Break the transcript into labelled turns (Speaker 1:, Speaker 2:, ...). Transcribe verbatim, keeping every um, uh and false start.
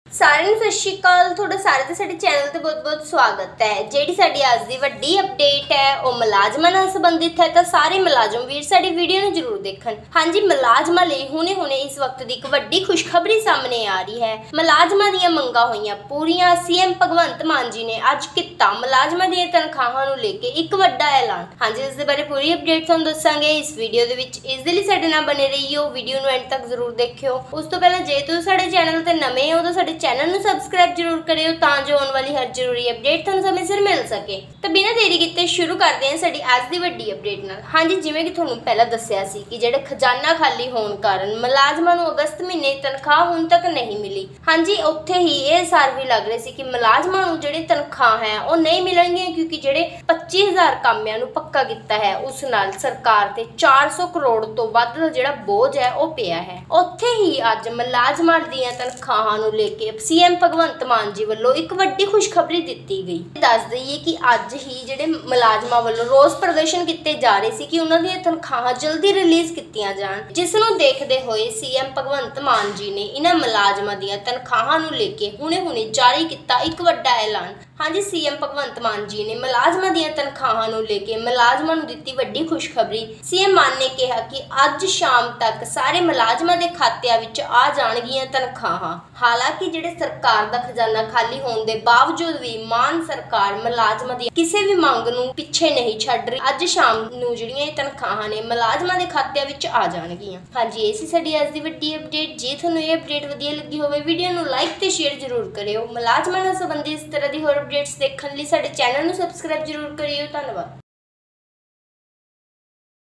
Speaker 1: सारिਆਂ ਨੂੰ ਸਤਿ ਸ਼੍ਰੀ ਅਕਾਲ। ਤੁਹਾਡਾ ਸਾਰੇ ਤੇ ਸਾਡੇ ਚੈਨਲ ਤੇ ਬਹੁਤ-ਬਹੁਤ ਸਵਾਗਤ ਹੈ। ਜਿਹੜੀ ਸਾਡੀ ਅੱਜ ਦੀ ਵੱਡੀ ਅਪਡੇਟ ਹੈ ਉਹ ਮੁਲਾਜ਼ਮਾਂ ਨਾਲ ਸੰਬੰਧਿਤ ਹੈ, ਤਾਂ ਸਾਰੇ ਮੁਲਾਜ਼ਮ ਵੀਰ ਸਾਡੀ ਵੀਡੀਓ ਨੂੰ ਜ਼ਰੂਰ ਦੇਖਣ। ਹਾਂਜੀ, ਮੁਲਾਜ਼ਮਾਂ ਲਈ ਹੁਣੇ-ਹੁਣੇ ਇਸ ਵਕਤ ਦੀ ਇੱਕ ਵੱਡੀ ਖੁਸ਼ਖਬਰੀ ਸਾਹਮਣੇ ਆ ਰਹੀ ਹੈ। ਮੁਲਾਜ਼ਮਾਂ ਦੀਆਂ ਮੰਗਾਂ ਹੋਈਆਂ ਪੂਰੀਆਂ। ਸੀਐਮ ਭਗਵੰਤ ਮਾਨ ਜੀ ਨੇ ਅੱਜ ਕੀਤਾ ਮੁਲਾਜ਼ਮਾਂ ਦੀਆਂ ਤਨਖਾਹਾਂ ਨੂੰ ਲੈ ਕੇ ਇੱਕ ਵੱਡਾ ਐਲਾਨ। ਹਾਂਜੀ, ਇਸ ਦੇ ਬਾਰੇ ਪੂਰੀ ਅਪਡੇਟ ਤੁਹਾਨੂੰ ਦੱਸਾਂਗੇ ਇਸ ਵੀਡੀਓ ਦੇ ਵਿੱਚ। ਇਸ ਦੇ ਲਈ ਸਾਡੇ ਨਾਲ ਬਣੇ ਰਹੀਓ, ਵੀਡੀਓ ਨੂੰ ਐਂਡ ਤੱਕ ਜ਼ਰੂਰ ਦੇਖਿਓ। ਉਸ ਤੋਂ ਪਹਿਲਾਂ ਜੇ ਤੁਸੀਂ ਸਾਡੇ ਚੈਨਲ ਤੇ ਨਵੇਂ ਹੋ ਤਾਂ ਸਾਡੇ चैनल ਨੂੰ सबसक्राइब जरूर करियो ਤਾਂ ਜੋ ਆਉਣ ਵਾਲੀ ਹਰ ਜ਼ਰੂਰੀ ਅਪਡੇਟ ਤੁਹਾਨੂੰ ਸਮੇਂ ਸਿਰ ਮਿਲ ਸਕੇ। ਤਾਂ ਬਿਨਾਂ ਦੇਰੀ ਕੀਤੇ ਸ਼ੁਰੂ ਕਰਦੇ ਹਾਂ ਸਾਡੀ ਅੱਜ ਦੀ ਵੱਡੀ ਅਪਡੇਟ ਨਾਲ। ਹਾਂਜੀ, ਜਿਵੇਂ ਕਿ ਤੁਹਾਨੂੰ ਪਹਿਲਾਂ ਦੱਸਿਆ ਸੀ ਕਿ ਜਿਹੜੇ ਖਜ਼ਾਨਾ ਖਾਲੀ ਹੋਣ ਕਾਰਨ ਮੁਲਾਜ਼ਮਾਂ ਨੂੰ ਅਗਸਤ ਮਹੀਨੇ ਤਨਖਾਹ ਹੁਣ ਤੱਕ ਨਹੀਂ ਮਿਲੀ। ਹਾਂਜੀ, ਉੱਥੇ ਹੀ ਇਹ ਸਾਰ ਵੀ ਲੱਗ ਰਹੇ ਸੀ ਕਿ ਮੁਲਾਜ਼ਮਾਂ ਨੂੰ ਜਿਹੜੀ ਤਨਖਾਹ ਹੈ ਉਹ ਨਹੀਂ ਮਿਲਣਗੀਆਂ, ਕਿਉਂਕਿ ਜਿਹੜੇ ਪੱਚੀ ਹਜ਼ਾਰ ਕਾਮਿਆਂ ਨੂੰ ਪੱਕਾ ਕੀਤਾ ਹੈ ਉਸ ਨਾਲ ਸਰਕਾਰ ਤੇ ਚਾਰ ਸੌ ਕਰੋੜ ਤੋਂ ਵੱਧ ਦਾ ਜਿਹੜਾ ਬੋਝ ਹੈ ਉਹ ਪਿਆ ਹੈ। ਉੱਥੇ ਹੀ ਅੱਜ ਮੁਲਾਜ਼ਮਾਂ ਦੀਆਂ ਤਨਖਾਹਾਂ ਨੂੰ ਲੈ ਕੇ सीएम भगवंत मान जी वालों एक वड्डी खुशखबरी दी गई। दस दईए कि अज ही जिहड़े मुलाजमां वालों रोज़ प्रदर्शन किए जा रहे सी कि उन्हां दी तनखाहां जल्दी रिलीज़ कीतियां जाण, जिस नूं देखदे होए सीएम भगवंत मान जी ने इन्हां मुलाजमां दीयां तनखाहां नूं लेके हुणे-हुणे जारी किया एक वड्डा ऐलान। हाँ जी, सीएम भगवंत मान जी ने मुलाजमां दीयां तनखाहां नूं लेके मुलाजमां नूं दित्ती वड्डी खुशखबरी। सीएम मान ने कहा कि अज शाम तक सारे मुलाजमां दे खात्यां विच आ जाणगीਆਂ तनखाहां। हालांकि जिहड़े सरकार दा खजाना खाली होने के बावजूद भी मान सरकार मुलाजमां दी किसी भी मंग नूं पिछे नहीं छड्ड रही। अज शाम नूं जिहड़ियां तनखाहां ने मुलाजमां दे खात्यां विच आ जाणगीਆਂ। हाँ जी, ये सी साडी अज दी वड्डी अपडेट। जे तुहानूं ये अपडेट वधिया लगी होवे वीडियो नूं लाइक ते शेयर जरूर करियो। मुलाजमां नाल संबंधित इस तरह दी होर अपडेट्स देखण लई साडे चैनल नूं सबसक्राइब जरूर करियो। धन्नवाद।